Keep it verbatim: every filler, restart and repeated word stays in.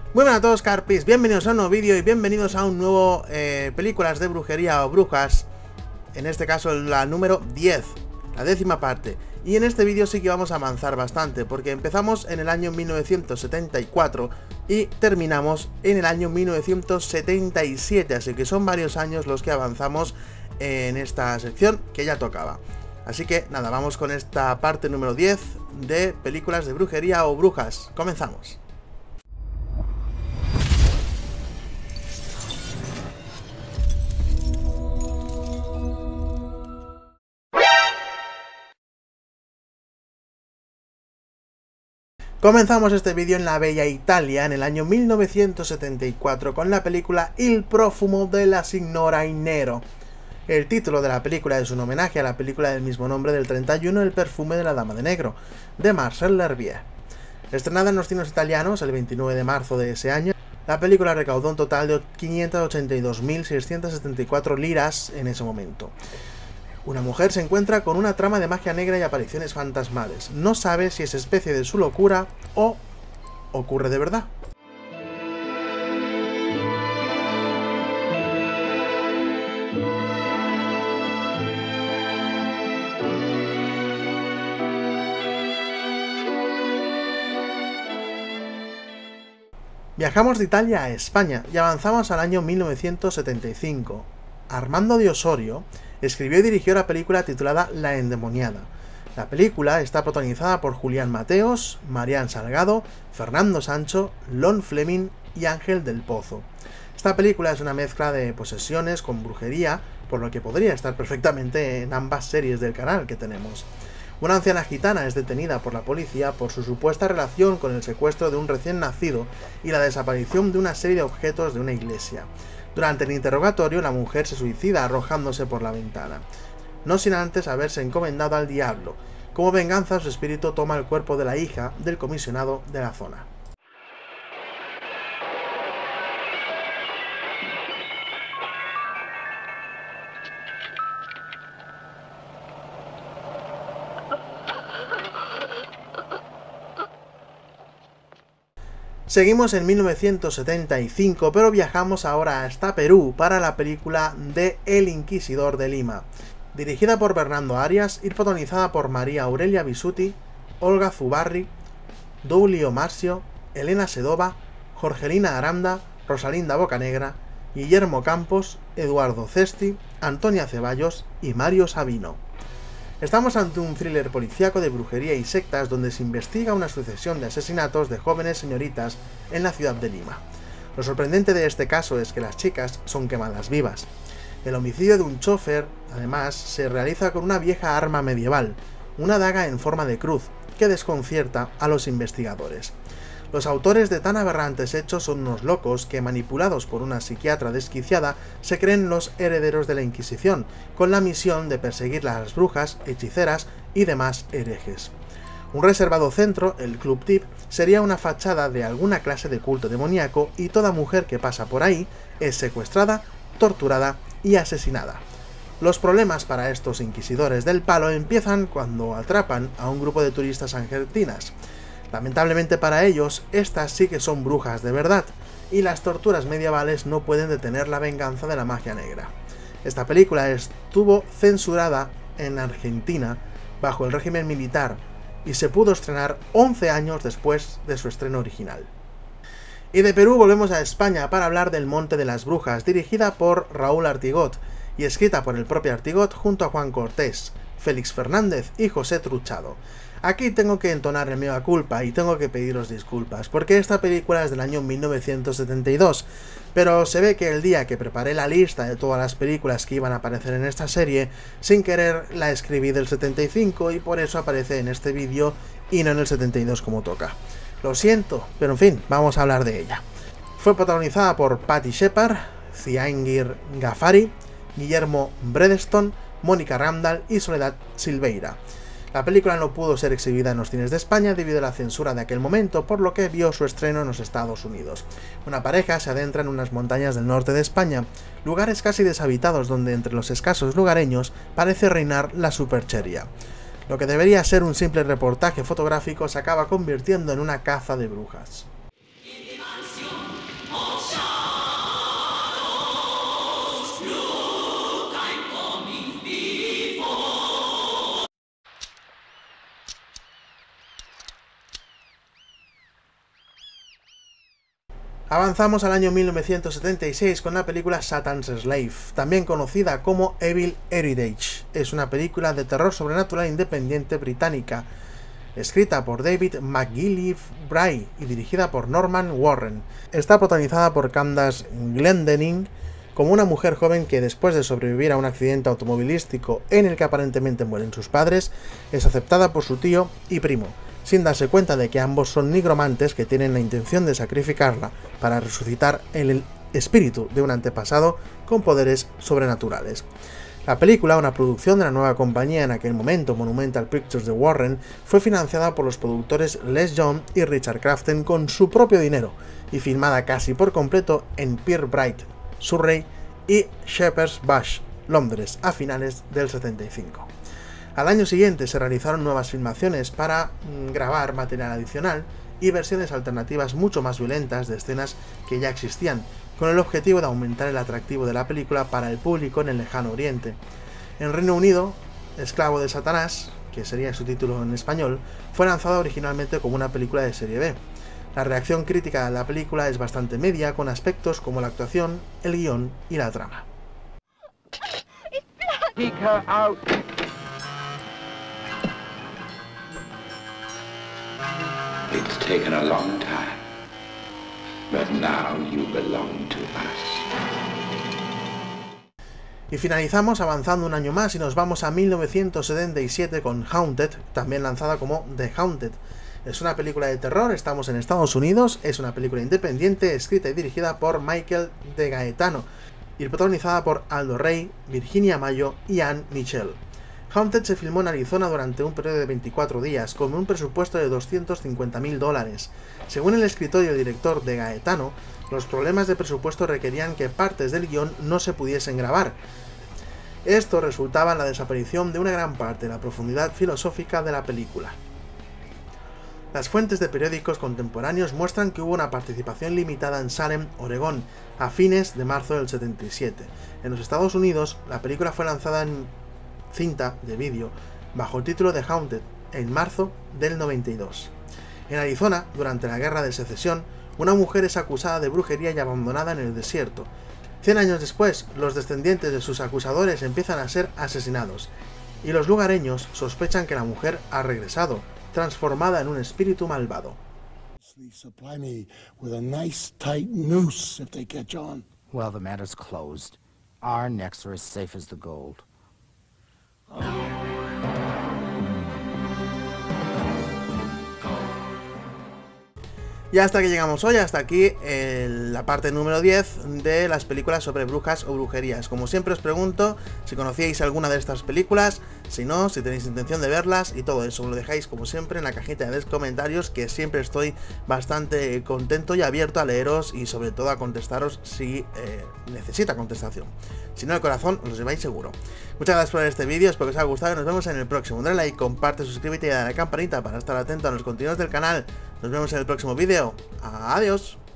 Muy buenas a todos, Carpis, bienvenidos a un nuevo vídeo y bienvenidos a un nuevo eh, películas de brujería o brujas. En este caso la número diez, la décima parte. Y en este vídeo sí que vamos a avanzar bastante, porque empezamos en el año mil novecientos setenta y cuatro y terminamos en el año mil novecientos setenta y siete, así que son varios años los que avanzamos en esta sección que ya tocaba. Así que nada, vamos con esta parte número diez de películas de brujería o brujas. Comenzamos. Comenzamos este vídeo en la bella Italia en el año mil novecientos setenta y cuatro con la película Il profumo della signora Nero. El título de la película es un homenaje a la película del mismo nombre del treinta y uno, El perfume de la dama de negro, de Marcel L'Herbier. Estrenada en los cines italianos el veintinueve de marzo de ese año, la película recaudó un total de quinientas ochenta y dos mil seiscientas setenta y cuatro liras en ese momento. Una mujer se encuentra con una trama de magia negra y apariciones fantasmales. No sabe si es especie de su locura o ocurre de verdad. Viajamos de Italia a España y avanzamos al año mil novecientos setenta y cinco. Armando de Osorio escribió y dirigió la película titulada La endemoniada. La película está protagonizada por Julián Mateos, Marián Salgado, Fernando Sancho, Lon Fleming y Ángel del Pozo. Esta película es una mezcla de posesiones con brujería, por lo que podría estar perfectamente en ambas series del canal que tenemos. Una anciana gitana es detenida por la policía por su supuesta relación con el secuestro de un recién nacido y la desaparición de una serie de objetos de una iglesia. Durante el interrogatorio, la mujer se suicida arrojándose por la ventana, no sin antes haberse encomendado al diablo. Como venganza, su espíritu toma el cuerpo de la hija del comisionado de la zona. Seguimos en mil novecientos setenta y cinco, pero viajamos ahora hasta Perú para la película de El Inquisidor de Lima, dirigida por Bernardo Arias y protagonizada por María Aurelia Bisutti, Olga Zubarry, Doulio Marcio, Elena Sedova, Jorgelina Aranda, Rosalinda Bocanegra, Guillermo Campos, Eduardo Cesti, Antonia Ceballos y Mario Sabino. Estamos ante un thriller policíaco de brujería y sectas donde se investiga una sucesión de asesinatos de jóvenes señoritas en la ciudad de Lima. Lo sorprendente de este caso es que las chicas son quemadas vivas. El homicidio de un chofer, además, se realiza con una vieja arma medieval, una daga en forma de cruz, que desconcierta a los investigadores. Los autores de tan aberrantes hechos son unos locos que, manipulados por una psiquiatra desquiciada, se creen los herederos de la Inquisición, con la misión de perseguir a las brujas, hechiceras y demás herejes. Un reservado centro, el Club Tip, sería una fachada de alguna clase de culto demoníaco y toda mujer que pasa por ahí es secuestrada, torturada y asesinada. Los problemas para estos inquisidores del palo empiezan cuando atrapan a un grupo de turistas argentinas. Lamentablemente para ellos, estas sí que son brujas de verdad, y las torturas medievales no pueden detener la venganza de la magia negra. Esta película estuvo censurada en Argentina bajo el régimen militar y se pudo estrenar once años después de su estreno original. Y de Perú volvemos a España para hablar del Monte de las Brujas, dirigida por Raúl Artigot y escrita por el propio Artigot junto a Juan Cortés, Félix Fernández y José Truchado. Aquí tengo que entonar el mea culpa y tengo que pediros disculpas, porque esta película es del año mil novecientos setenta y dos, pero se ve que el día que preparé la lista de todas las películas que iban a aparecer en esta serie, sin querer la escribí del setenta y cinco y por eso aparece en este vídeo y no en el setenta y dos como toca. Lo siento, pero en fin, vamos a hablar de ella. Fue protagonizada por Patty Shepard, Ciangir Ghaffari, Guillermo Bredeston, Mónica Randall y Soledad Silveira. La película no pudo ser exhibida en los cines de España debido a la censura de aquel momento, por lo que vio su estreno en los Estados Unidos. Una pareja se adentra en unas montañas del norte de España, lugares casi deshabitados donde entre los escasos lugareños parece reinar la superchería. Lo que debería ser un simple reportaje fotográfico se acaba convirtiendo en una caza de brujas. Avanzamos al año mil novecientos setenta y seis con la película Satan's Slave, también conocida como Evil Heritage. Es una película de terror sobrenatural independiente británica, escrita por David McGillivray y dirigida por Norman Warren. Está protagonizada por Candace Glendening como una mujer joven que, después de sobrevivir a un accidente automovilístico en el que aparentemente mueren sus padres, es aceptada por su tío y primo, sin darse cuenta de que ambos son nigromantes que tienen la intención de sacrificarla para resucitar el espíritu de un antepasado con poderes sobrenaturales. La película, una producción de la nueva compañía en aquel momento, Monumental Pictures de Warren, fue financiada por los productores Les John y Richard Crafton con su propio dinero y filmada casi por completo en Pirbright, Surrey y Shepherd's Bush, Londres, a finales del setenta y cinco. Al año siguiente se realizaron nuevas filmaciones para mm, grabar material adicional y versiones alternativas mucho más violentas de escenas que ya existían, con el objetivo de aumentar el atractivo de la película para el público en el lejano oriente. En Reino Unido, Esclavo de Satanás, que sería su título en español, fue lanzada originalmente como una película de serie B. La reacción crítica a la película es bastante media, con aspectos como la actuación, el guión y la trama. It's taken a long time, but now you belong to us. Y finalizamos avanzando un año más y nos vamos a mil novecientos setenta y siete con Haunted, también lanzada como The Haunted. Es una película de terror, estamos en Estados Unidos, es una película independiente, escrita y dirigida por Michael De Gaetano y protagonizada por Aldo Rey, Virginia Mayo y Anne Mitchell. Haunted se filmó en Arizona durante un periodo de veinticuatro días, con un presupuesto de doscientos cincuenta mil dólares. Según el escritor y el director De Gaetano, los problemas de presupuesto requerían que partes del guión no se pudiesen grabar. Esto resultaba en la desaparición de una gran parte de la profundidad filosófica de la película. Las fuentes de periódicos contemporáneos muestran que hubo una participación limitada en Salem, Oregón, a fines de marzo del setenta y siete. En los Estados Unidos, la película fue lanzada en cinta de vídeo bajo el título de Haunted en marzo del noventa y dos. En Arizona, durante la Guerra de Secesión, una mujer es acusada de brujería y abandonada en el desierto. Cien años después, los descendientes de sus acusadores empiezan a ser asesinados, y los lugareños sospechan que la mujer ha regresado, transformada en un espíritu malvado. Well, the matter's closed. Our necks are as safe as the gold. Y hasta que llegamos hoy, hasta aquí eh, la parte número diez de las películas sobre brujas o brujerías. Como siempre os pregunto si conocíais alguna de estas películas, si no, si tenéis intención de verlas y todo eso lo dejáis como siempre en la cajita de comentarios, que siempre estoy bastante contento y abierto a leeros y sobre todo a contestaros si eh, necesita contestación. Si no, el corazón os lo lleváis seguro. Muchas gracias por ver este vídeo, espero que os haya gustado y nos vemos en el próximo. Dale like, comparte, suscríbete y dale a la campanita para estar atento a los contenidos del canal. Nos vemos en el próximo vídeo. Adiós.